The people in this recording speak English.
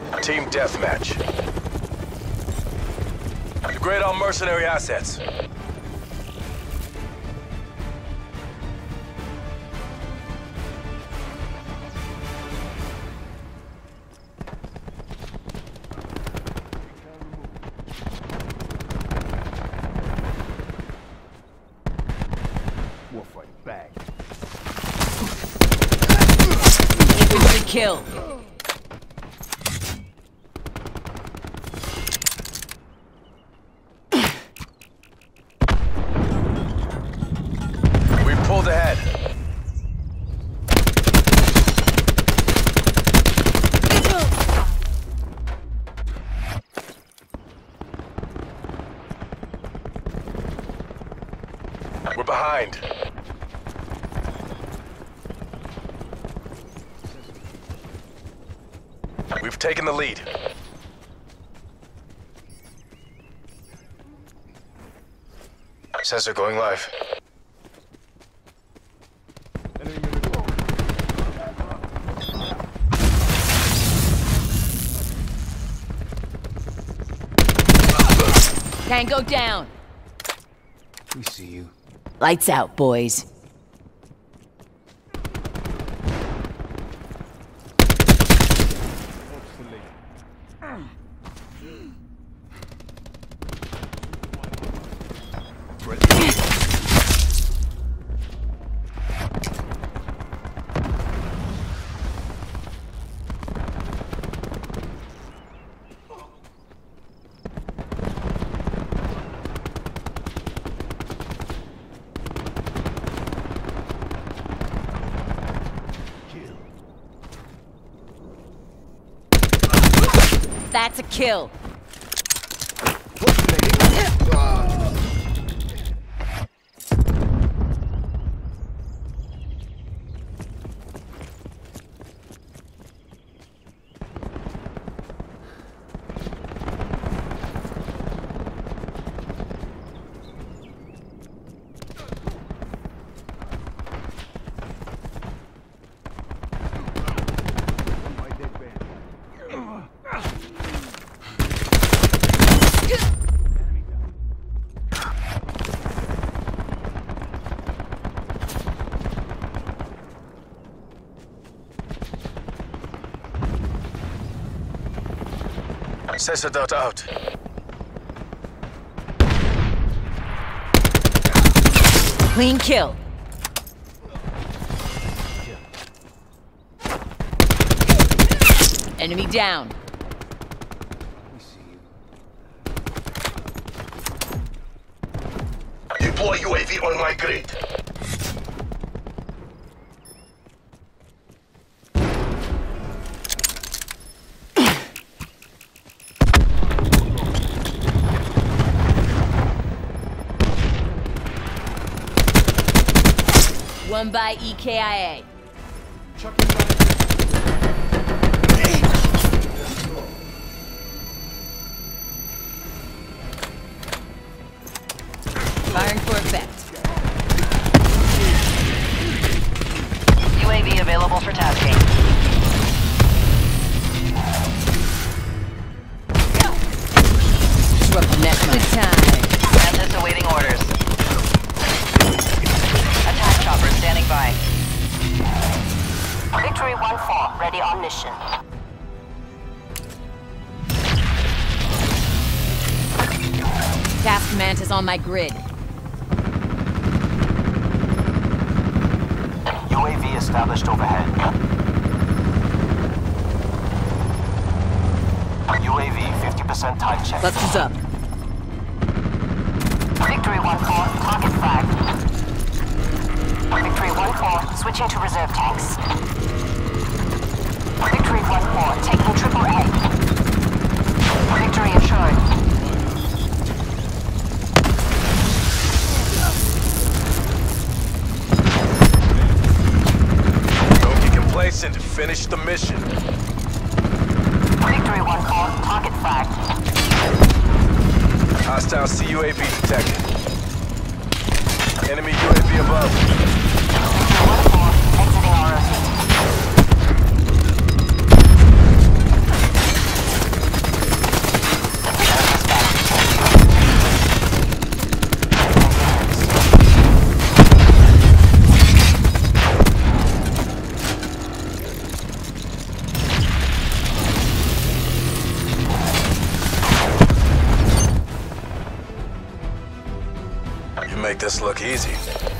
Team deathmatch. Degrade all mercenary assets. We'll fight back. Infantry kill. We pulled ahead. We're behind. We've taken the lead. Sensor going live. Tango down. We see you. Lights out, boys. That's a kill. Sensor dot out. Clean kill. Enemy down. We see you. Deploy UAV on my grid. One by EKIA. Firing for effect. UAV available for tasking. Disrupt the net. Good time. Mantis awaiting orders. Attack chopper standing by. Victory 1-4, ready on mission. Task Mantis on my grid. UAV established overhead. UAV 50% type check. Clusters up. Victory 1-4, target fragged. Victory 1-4, switching to reserve tanks. Victory 1-4, taking triple A. Victory assured. Don't get complacent. Finish the mission. Victory 1-4, target fragged. Hostile CUAV detected. Enemy UAV above. Victory 1-4, exiting our rotate. make this look easy.